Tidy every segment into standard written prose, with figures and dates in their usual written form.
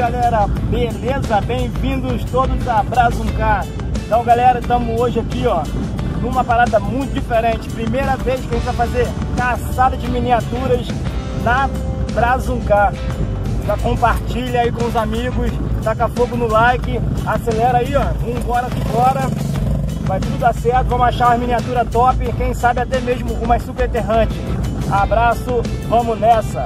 galera, beleza? Bem-vindos todos a Brazuncar. Então galera, estamos hoje aqui ó, numa parada muito diferente. Primeira vez que a gente vai fazer caçada de miniaturas na Brazuncar. Já compartilha aí com os amigos, taca fogo no like, acelera aí ó, vambora que bora. Vai tudo dar certo, vamos achar uma miniatura top, quem sabe até mesmo uma super errante. Abraço, vamos nessa!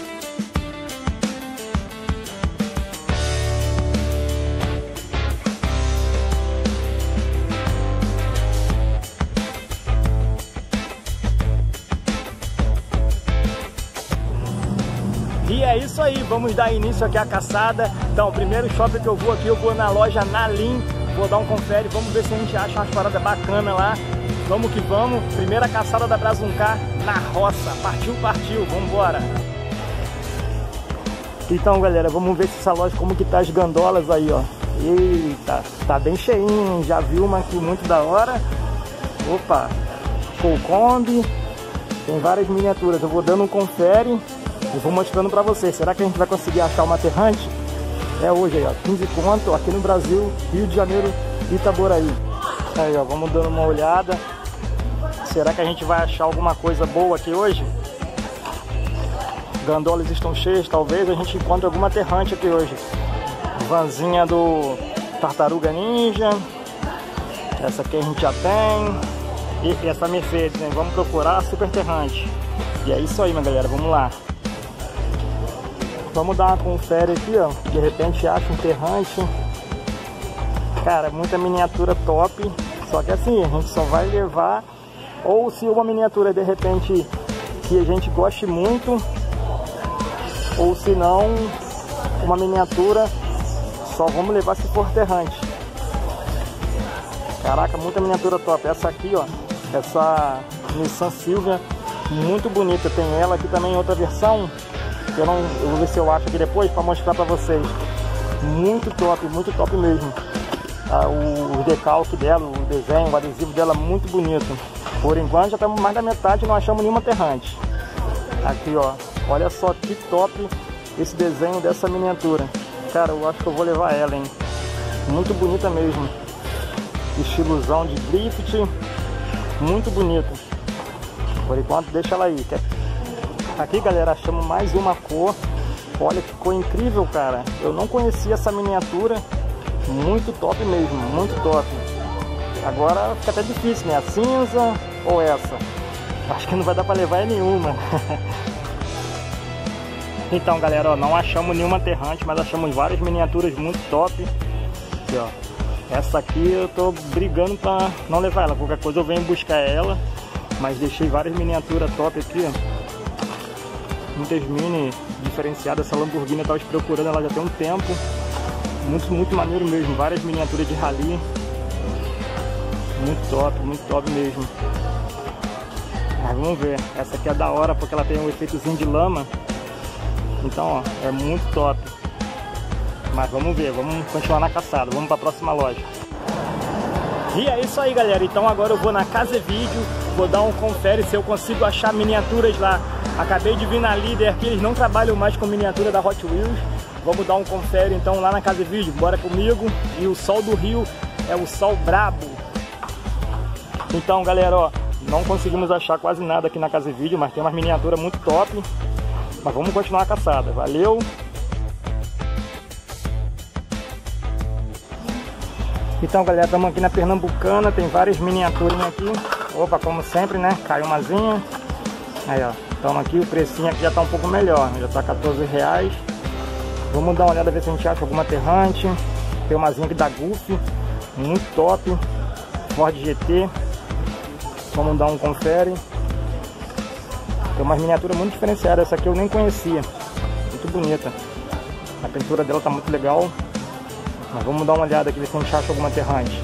E é isso aí, vamos dar início aqui à caçada. Então, o primeiro shopping que eu vou aqui, eu vou na loja Nalim. Vou dar um confere, vamos ver se a gente acha umas paradas bacanas lá. Vamos que vamos, primeira caçada da Brazuncar na roça. Partiu, partiu, vamos embora. Então galera, vamos ver se essa loja, como que tá as gandolas aí ó. Eita, tá bem cheinho, já viu uma aqui muito da hora. Opa, full combi. Tem várias miniaturas, eu vou dando um confere e vou mostrando pra vocês. Será que a gente vai conseguir achar uma aterrante? É hoje aí ó, 15 conto aqui no Brasil, Rio de Janeiro, Itaboraí. Aí ó, vamos dando uma olhada. Será que a gente vai achar alguma coisa boa aqui hoje? Gandolas estão cheias, talvez a gente encontre alguma aterrante aqui hoje. Vanzinha do Tartaruga Ninja. Essa aqui a gente já tem. E essa Mercedes, né? Vamos procurar a super aterrante. E é isso aí, minha galera, vamos lá. Vamos dar uma confere aqui, ó. De repente acha um terrante. Cara, muita miniatura top. Só que assim, a gente só vai levar. Ou se uma miniatura de repente que a gente goste muito. Ou se não, uma miniatura só vamos levar se for terrante. Caraca, muita miniatura top. Essa aqui, ó. Essa Nissan Silvia, muito bonita. Tem ela aqui também em outra versão. Eu vou ver se eu acho aqui depois para mostrar para vocês. Muito top mesmo. O decalque dela, o desenho, o adesivo dela muito bonito. Por enquanto já estamos mais da metade e não achamos nenhuma aterrante. Aqui ó, olha só que top esse desenho dessa miniatura. Cara, eu acho que eu vou levar ela, hein. Muito bonita mesmo. Estilosão de drift. Muito bonito. Por enquanto deixa ela aí. Aqui galera, achamos mais uma cor. Olha que cor incrível, cara. Eu não conhecia essa miniatura. Muito top mesmo, muito top. Agora fica até difícil, né? A cinza ou essa? Acho que não vai dar pra levar nenhuma. Então galera, ó, não achamos nenhuma aterrante, mas achamos várias miniaturas muito top. Aqui, ó. Essa aqui eu tô brigando pra não levar ela. Qualquer coisa eu venho buscar ela. Mas deixei várias miniaturas top aqui, ó. Muitas mini diferenciadas. Essa Lamborghini eu tava procurando ela já tem um tempo. Muito maneiro mesmo. Várias miniaturas de rally. Muito top mesmo. Mas vamos ver. Essa aqui é da hora porque ela tem um efeitozinho de lama. Então ó, é muito top. Mas vamos ver, vamos continuar na caçada. Vamos para a próxima loja. E é isso aí galera. Então agora eu vou na Casa Vídeo. Vou dar um confere se eu consigo achar miniaturas lá. Acabei de vir na Líder que eles não trabalham mais com miniatura da Hot Wheels. Vamos dar um confere então lá na Casa Vídeo. Bora comigo. E o sol do Rio é o sol brabo. Então galera, ó, não conseguimos achar quase nada aqui na Casa Vídeo, mas tem umas miniaturas muito top. Mas vamos continuar a caçada. Valeu! Então galera, estamos aqui na Pernambucana. Tem várias miniaturas aqui. Opa, como sempre, né? Caiu umazinha. Aí ó, estamos aqui, o precinho aqui já tá um pouco melhor, já tá R$14. Vamos dar uma olhada, ver se a gente acha alguma aterrante. Tem umazinha aqui da Goof, muito top. Ford GT. Vamos dar um confere. Tem umas miniaturas muito diferenciadas, essa aqui eu nem conhecia. Muito bonita. A pintura dela tá muito legal. Mas vamos dar uma olhada aqui, ver se a gente acha alguma aterrante.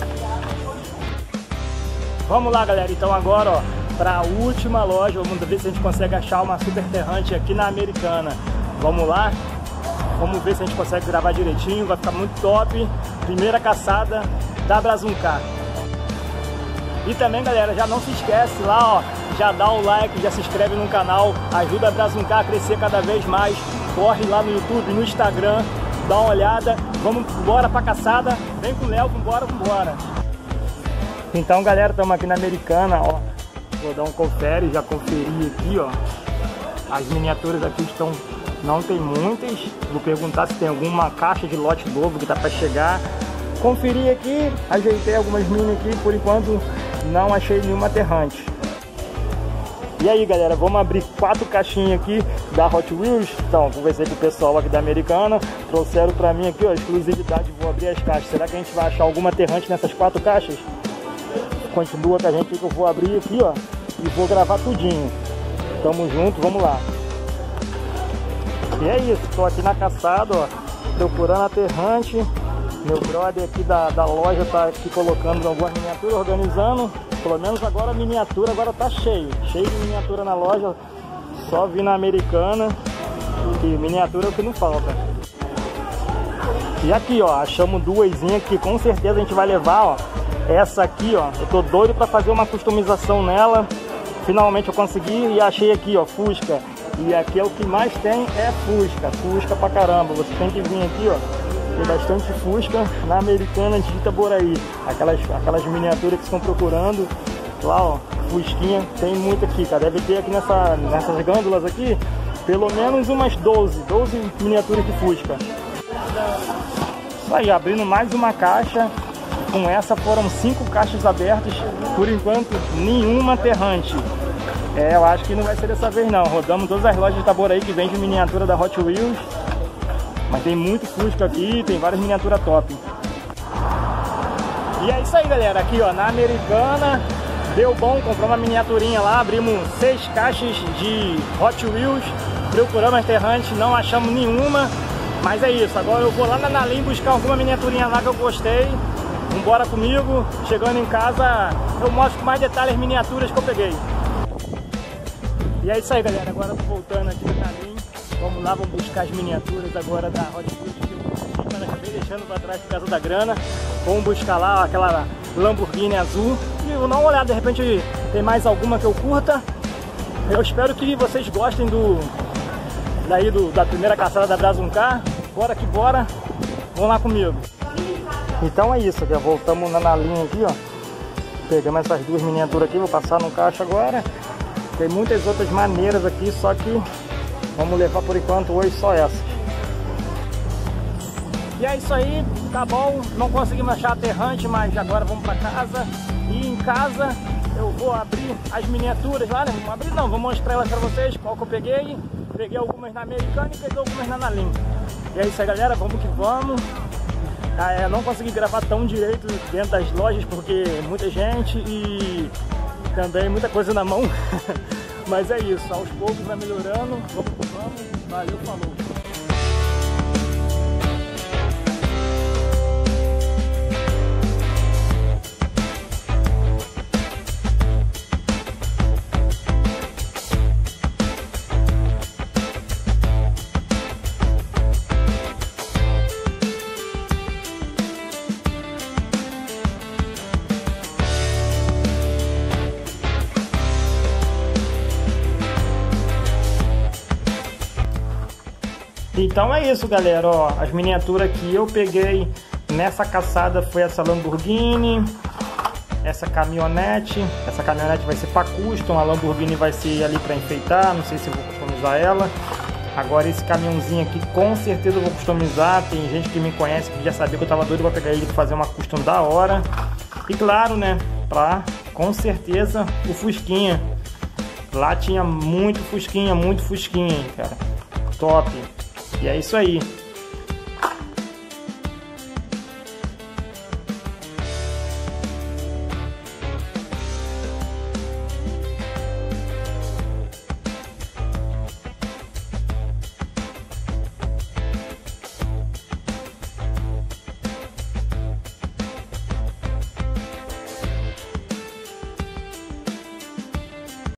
Vamos lá galera, então agora ó, para a última loja, vamos ver se a gente consegue achar uma super aterrante aqui na Americana. Vamos lá, vamos ver se a gente consegue gravar direitinho, vai ficar muito top. Primeira caçada da Brazuncar. E também galera, já não se esquece lá ó, já dá o like, já se inscreve no canal, ajuda a Brazuncar a crescer cada vez mais. Corre lá no YouTube, no Instagram, dar uma olhada. Vamos embora pra caçada. Vem com o Léo, vambora. Então, galera, estamos aqui na Americana, ó. Vou dar um confere, já conferi aqui, ó. As miniaturas aqui estão... Não tem muitas. Vou perguntar se tem alguma caixa de lote novo que tá para chegar. Conferi aqui, ajeitei algumas mini aqui. Por enquanto não achei nenhuma aterrante. E aí, galera, vamos abrir 4 caixinhas aqui da Hot Wheels. Então, conversei com o pessoal aqui da Americana. Trouxeram para mim aqui, ó, exclusividade. Vou abrir as caixas. Será que a gente vai achar alguma aterrante nessas 4 caixas? Continua com a gente que eu vou abrir aqui, ó. E vou gravar tudinho. Tamo junto, vamos lá. E é isso, estou aqui na caçada, ó, procurando aterrante. Meu brother aqui da loja tá aqui colocando alguma miniatura, organizando. Pelo menos agora a miniatura agora tá cheio de miniatura na loja. Só vi na Americana. E miniatura é o que não falta. E aqui, ó, achamos duasinhas que com certeza a gente vai levar, ó. Essa aqui, ó, eu tô doido para fazer uma customização nela. Finalmente eu consegui e achei aqui, ó, Fusca. E aqui é o que mais tem, é Fusca pra caramba. Você tem que vir aqui, ó, tem bastante Fusca na Americana de Itaboraí. Aquelas miniaturas que estão procurando, lá, ó, Fusquinha, tem muito aqui, cara. Deve ter aqui nessas gândulas aqui, pelo menos umas 12 miniaturas de Fusca. Isso aí, abrindo mais uma caixa. Com essa foram 5 caixas abertas, por enquanto nenhuma aterrante. Eu acho que não vai ser dessa vez não. Rodamos todas as lojas de Itaboraí que vende miniatura da Hot Wheels. Mas tem muito Fusca aqui, tem várias miniaturas top. E é isso aí, galera. Aqui, ó, na Americana, deu bom, compramos uma miniaturinha lá. Abrimos 6 caixas de Hot Wheels. Procuramos aterrante, não achamos nenhuma. Mas é isso, agora eu vou lá na Nalim buscar alguma miniaturinha lá que eu gostei. Vambora comigo. Chegando em casa, eu mostro com mais detalhes as miniaturas que eu peguei. E é isso aí, galera, agora eu tô voltando aqui na Nalim. Vamos lá, vamos buscar as miniaturas agora da Hot Wheels que eu consegui, mas acabei deixando pra trás por causa da grana. Vamos buscar lá aquela Lamborghini azul e vou dar uma olhada, de repente tem mais alguma que eu curta. Eu espero que vocês gostem da primeira caçada da Brazuncar. Bora que bora, vamos lá comigo. Então é isso, já voltamos na Nalim aqui, ó. Pegamos essas 2 miniaturas aqui, vou passar no caixa agora. Tem muitas outras maneiras aqui, só que vamos levar por enquanto hoje só essas. E é isso aí, tá bom. Não conseguimos achar aterrante, mas agora vamos pra casa. E em casa eu vou abrir as miniaturas lá, né? Vamos abrir não, vou mostrar elas pra vocês, qual que eu peguei. Peguei algumas na Americana e peguei algumas na Nalim. E é isso aí, galera, vamos que vamos. Não consegui gravar tão direito dentro das lojas porque muita gente e também muita coisa na mão. Mas é isso, aos poucos vai melhorando. Vamos que vamos. Valeu, falou. Então é isso, galera, ó, as miniaturas que eu peguei nessa caçada foi essa Lamborghini, essa caminhonete vai ser para custom, a Lamborghini vai ser ali para enfeitar, não sei se eu vou customizar ela. Agora esse caminhãozinho aqui com certeza eu vou customizar, tem gente que me conhece que já sabia que eu tava doido para pegar ele e fazer uma custom da hora. E claro, né, com certeza o Fusquinha, lá tinha muito Fusquinha, cara, top. E é isso aí.